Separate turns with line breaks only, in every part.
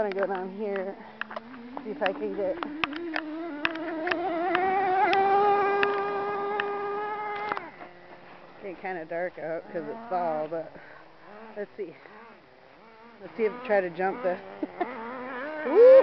want to go down here, see if I can get... It's getting kind of dark out because it's fall, but let's see. Let's see if I try to jump the... Woo!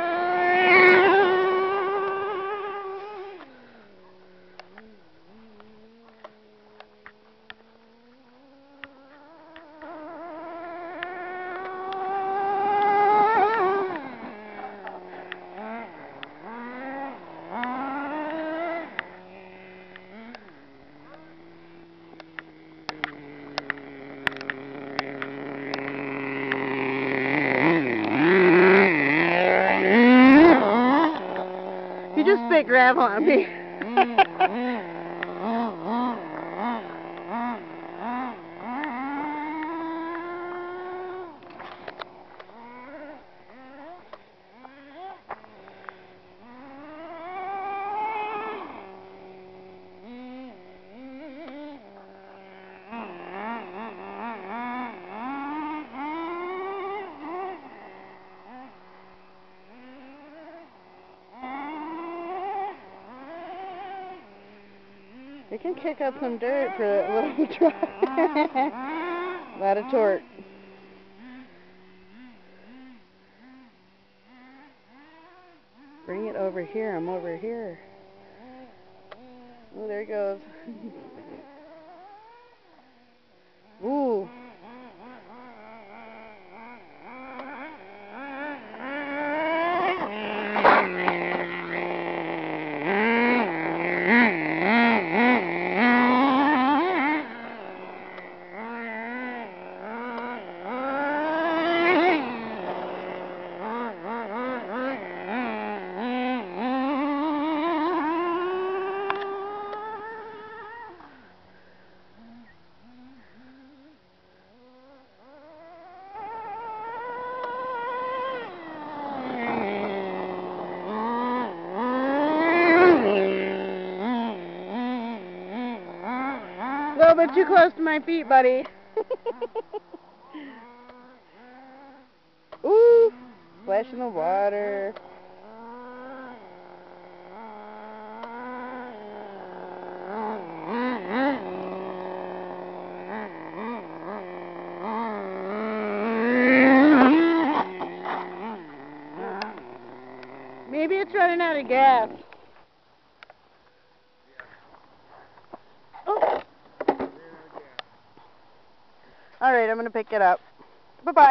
You just spit gravel on me. You can kick up some dirt for a little truck. A lot of torque. Bring it over here. I'm over here. Oh, there it goes. Ooh. A little bit too close to my feet, buddy. Ooh, splash in the water. Maybe it's running out of gas. Oh. All right, I'm going to pick it up. Bye-bye.